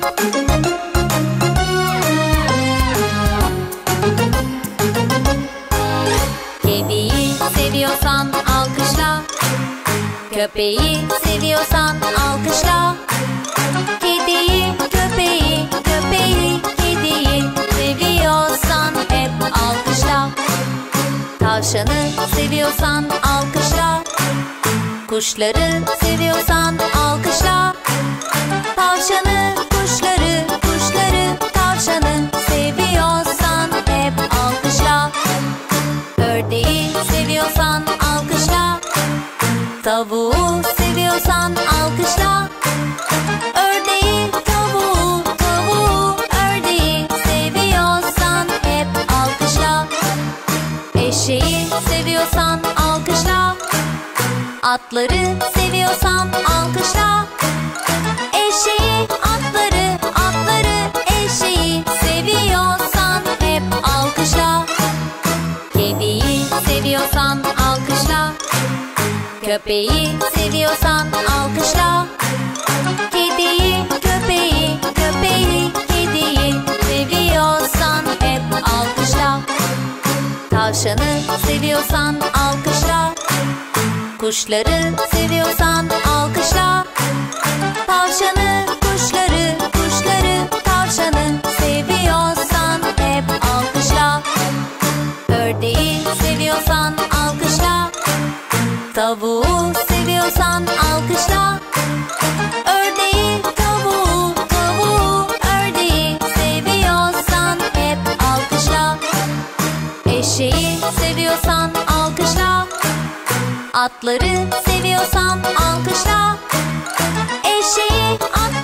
Kediyi seviyorsan alkışla. Köpeği seviyorsan alkışla. Kediyi, köpeği, köpeği, kediyi seviyorsan hep alkışla. Tavşanı seviyorsan alkışla. Kuşları seviyorsan alkışla. Tavşanı, kuşları, kuşları, tavşanı seviyorsan hep alkışla. Ördeği seviyorsan alkışla. Tavuğu seviyorsan alkışla. Ördeği, tavuğu, tavuğu, ördeği seviyorsan hep alkışla. Eşeği seviyorsan alkışla. Atları seviyorsan alkışla. Eşeği, atları, atları, eşeği seviyorsan hep alkışla. Kediyi seviyorsan alkışla. Köpeği seviyorsan alkışla. Kediyi, köpeği, köpeği, kediyi seviyorsan hep alkışla. Tavşanı seviyorsan alkışla. Kuşları seviyorsan alkışla. Tavşanı, kuşları, kuşları, tavşanı seviyorsan hep alkışla. Ördeği seviyorsan alkışla. Tavuğu seviyorsan alkışla. Ördeği, tavuğu, tavuğu, ördeği seviyorsan hep alkışla. Eşeği seviyorsan alkışla. Atları seviyorsan alkışla. Eşeği, atları